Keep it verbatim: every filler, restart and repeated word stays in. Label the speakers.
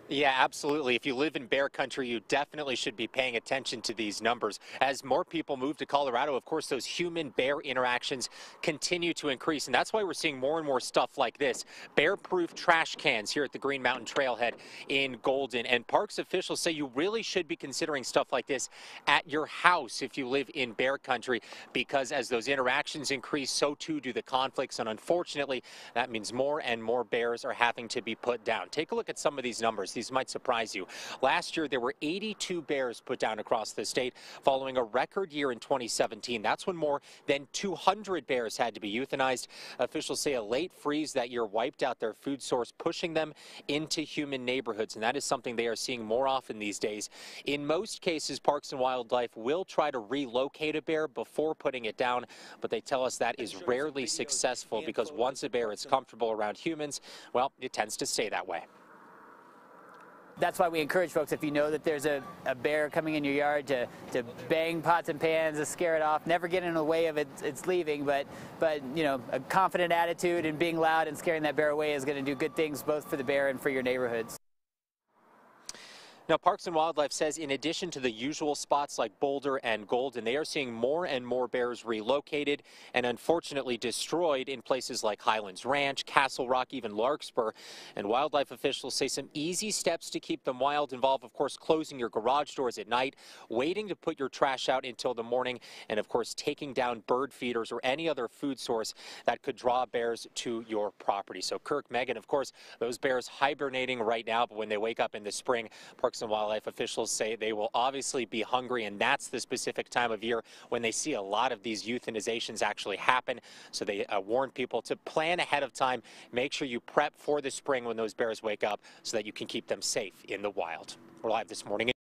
Speaker 1: Yeah, absolutely. If you live in bear country, you definitely should be paying attention to these numbers. As more people move to Colorado, of course, those human-bear interactions continue to increase, and that's why we're seeing more and more stuff like this. Bear-proof trash cans here at the Green Mountain Trailhead in Golden. And parks officials say you really should be considering stuff like this at your house if you live in bear country, because as those interactions increase, so too do the conflicts, and unfortunately, that means more and more bears are having to be put down. Take a look at some of these numbers. These might surprise you. Last year, there were eighty-two bears put down across the state, following a record year in twenty seventeen. That's when more than two hundred bears had to be euthanized. Officials say a late freeze that year wiped out their food source, pushing them into human neighborhoods, and that is something they are seeing more often these days. In most cases, Parks and Wildlife will try to relocate a bear before putting it down, but they tell us that is rarely successful because once a bear is comfortable around humans, well, it tends to stay that way.
Speaker 2: That's why we encourage folks, if you know that there's a, a bear coming in your yard, to, to bang pots and pans to scare it off. Never get in the way of it, it's leaving, but, but you know, a confident attitude and being loud and scaring that bear away is going to do good things both for the bear and for your neighborhoods.
Speaker 1: Now, Parks and Wildlife says in addition to the usual spots like Boulder and Golden, they are seeing more and more bears relocated and unfortunately destroyed in places like Highlands Ranch, Castle Rock, even Larkspur. And wildlife officials say some easy steps to keep them wild involve, of course, closing your garage doors at night, waiting to put your trash out until the morning, and, of course, taking down bird feeders or any other food source that could draw bears to your property. So, Kirk, Megan, of course, those bears hibernating right now, but when they wake up in the spring, Parks and Wildlife officials say they will obviously be hungry, and that's the specific time of year when they see a lot of these euthanizations actually happen. So they uh, warn people to plan ahead of time. Make sure you prep for the spring when those bears wake up so that you can keep them safe in the wild. We're live this morning.